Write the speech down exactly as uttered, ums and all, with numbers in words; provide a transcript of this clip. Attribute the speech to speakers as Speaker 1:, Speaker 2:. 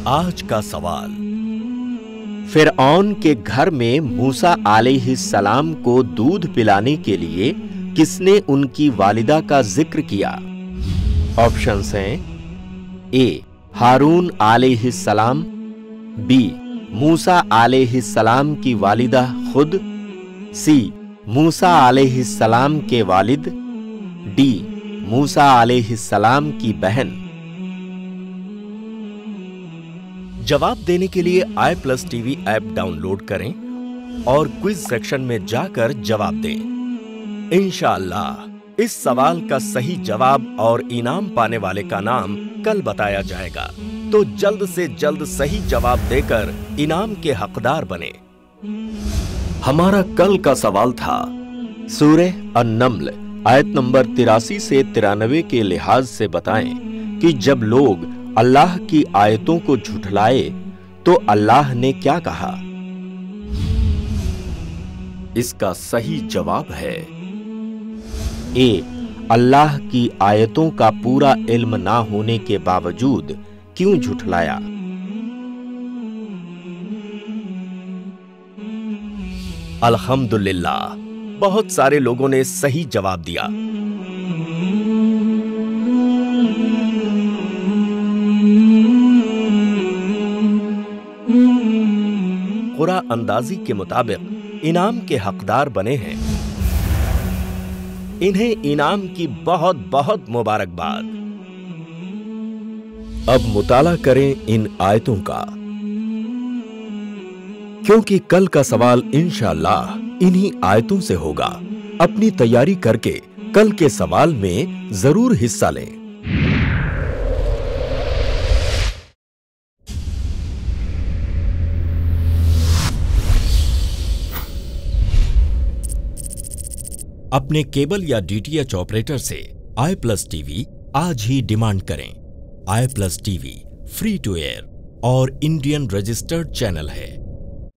Speaker 1: आज का सवाल।
Speaker 2: फिरऔन के घर में मूसा अलैहिस्सलाम को दूध पिलाने के लिए किसने उनकी वालिदा का जिक्र किया? ऑप्शंस हैं ए हारून अलैहिस्सलाम, बी मूसा अलैहिस्सलाम की वालिदा खुद, सी मूसा अलैहिस्सलाम के वालिद, डी मूसा अलैहिस्सलाम की बहन।
Speaker 1: जवाब देने के लिए I plus TV app download करें और क्विज सेक्शन में जाकर जवाब दें। इंशाअल्लाह इस सवाल का सही जवाब और इनाम पाने वाले का नाम कल बताया जाएगा, तो जल्द से जल्द सही जवाब देकर इनाम के हकदार बने। हमारा कल का सवाल था,
Speaker 2: सूरह अन-नम्ल आयत नंबर तिरासी से तिरानवे के लिहाज से बताएं कि जब लोग अल्लाह की आयतों को झुठलाए तो अल्लाह ने क्या कहा?
Speaker 1: इसका सही जवाब है
Speaker 2: ए अल्लाह की आयतों का पूरा इल्म ना होने के बावजूद क्यों झुठलाया?
Speaker 1: अल्हम्दुलिल्लाह, बहुत सारे लोगों ने सही जवाब दिया। कुरा अंदाजी के मुताबिक इनाम के हकदार बने हैं। इन्हें इनाम की बहुत बहुत मुबारकबाद। अब मुताला करें इन आयतों का, क्योंकि कल का सवाल इंशाअल्लाह इन्हीं आयतों से होगा। अपनी तैयारी करके कल के सवाल में जरूर हिस्सा लें। अपने केबल या डीटीएच ऑपरेटर से आई प्लस टीवी आज ही डिमांड करें। I plus TV free to air और इंडियन रजिस्टर्ड चैनल है।